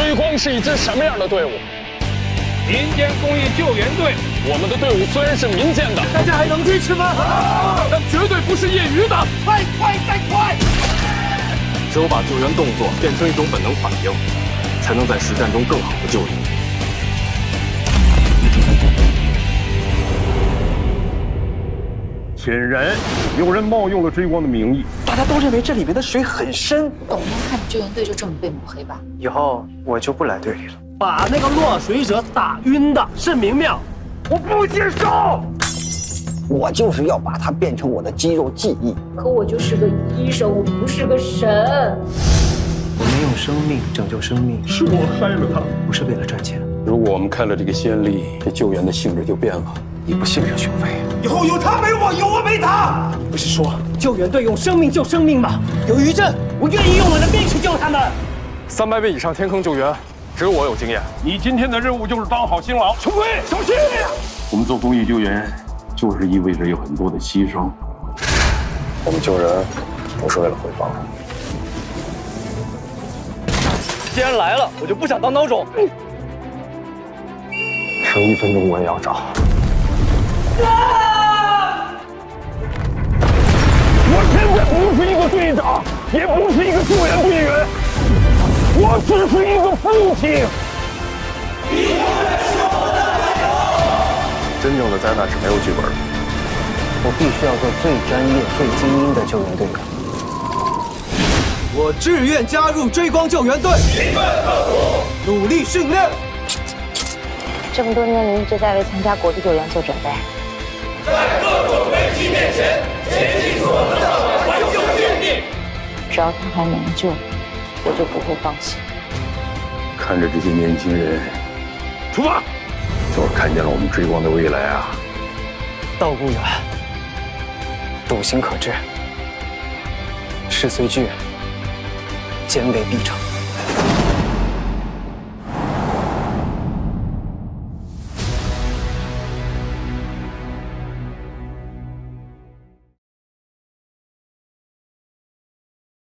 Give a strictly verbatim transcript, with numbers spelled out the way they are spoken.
追光是一支什么样的队伍？ 民间公益救援队。 我们的队伍虽然是民间的， 大家还能支持吗？ 啊、但绝对不是业余的。 快快再快！ 只有把救援动作变成一种本能反应，才能在实战中更好的救人。 显然，有人冒用了追光的名义。 大家都认为这里面的水很深。 我没看救援队就这么被抹黑吧？ 以后我就不来队里了。 把那个落水者打晕的是明明，我不接受。 我就是要把它变成我的肌肉记忆。 可我就是个医生，我不是个神。 我们用生命拯救生命， 是我害了他， 不是为了赚钱。 如果我们开了这个先例，这救援的性质就变了。 你不信任熊飞， 以后有他没我，有我没他。 你不是说救援队用生命救生命吗？有余震，我愿意用我的命去救他们。 三百米以上天坑救援，只有我有经验。 你今天的任务就是当好新郎。 熊飞，小心！ 我们做公益救援，就是意味着有很多的牺牲。 我们救人不是为了回报。 既然来了，我就不想当孬种。 剩一分钟我也要找。 我现在不是一个队长，也不是一个救援队员，我只是一个父亲。你永远是我的队友。 真正的灾难是没有剧本的， 我必须要做最专业、最精英的救援队员。 我志愿加入追光救援队，努力训练。 这么多年，你一直在为参加国际救援做准备。 在各种危机面前，竭尽所能的挽救生命。 只要他还能救，我就不会放弃。 看着这些年轻人，出发，就是看见了我们追光的未来啊！ 道不远，笃行可至，事虽巨，坚为必成。